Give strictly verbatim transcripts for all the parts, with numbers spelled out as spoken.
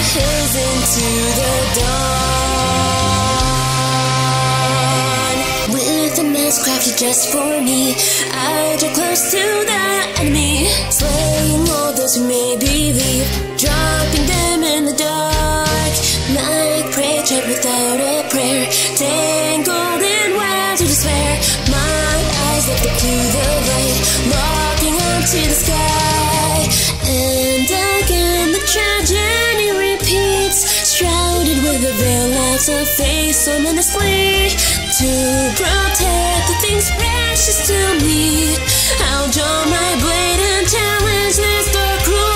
hills into the dawn. With a mask crafted just for me, I draw close to the enemy, slaying all those who may believe, dropping them in the dark, like prey trapped without a prayer, tangled in wells of despair. My eyes look up to the light, locking onto the sky, and again the tragedy repeats, shrouded with a veil lights a face so menacingly. To protect the things precious to me, I'll draw my blade and challenge this dark, cruel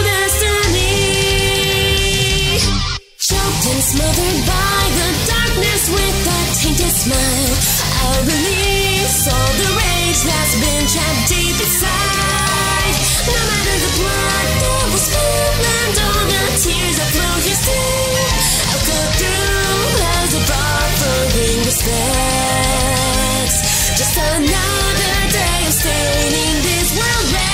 destiny. Choked and smothered by the darkness with a tainted smile, I'll release all the rage that's been trapped deep inside. No matter the blood that was spilled and all the tears that flow here still, I'll cut through as a offering respect. Just another day of staining this world red.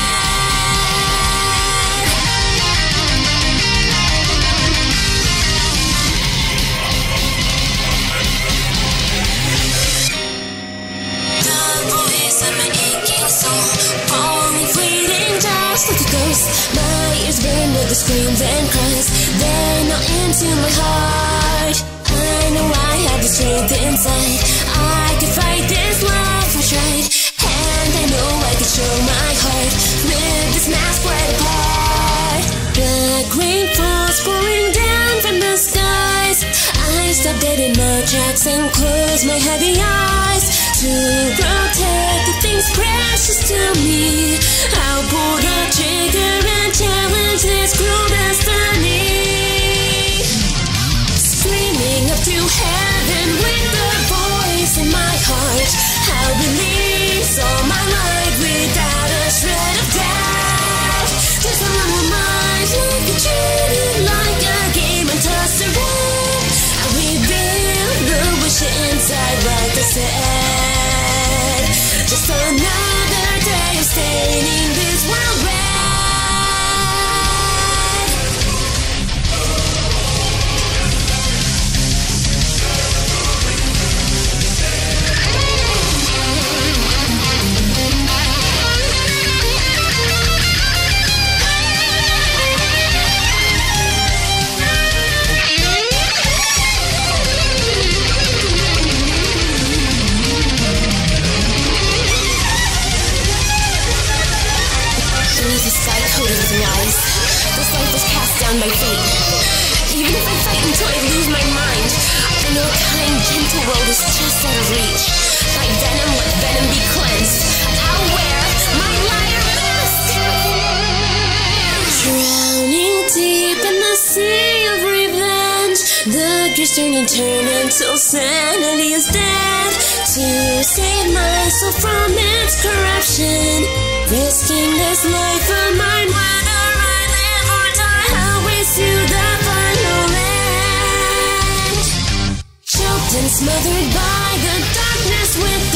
The voice of my aching soul, falling, fleeting just like a ghost. My ears burn with the screams and cries, then all into my heart. I know I have the strength inside, I can fight this love for tried, and I know I can show my heart, rip this mask right apart. Black rain falls pouring down from the skies, I stop dead in my tracks and close my heavy eyes. To protect the things precious to me, I'll pull the trigger and challenge this cruel destiny. Screaming up to heaven with the voice in my heart, I'll release all my life without a shred of doubt. Just a little mind, like a treated like a game and toss around. I'll rebuild the wish inside like I said. Just another day of staining this world red. This life was cast down by fate. Even if I fight until I lose my mind, I know a kind, gentle world is just out of reach. By venom, let venom be cleansed. I'll wear my liar mask. Drowning deep in the sea of revenge, the gears turn and turn until sanity is dead. To save my soul from its corruption, risking this life of mine, whether I live or die, I'll race to the final end. Choked and smothered by the darkness with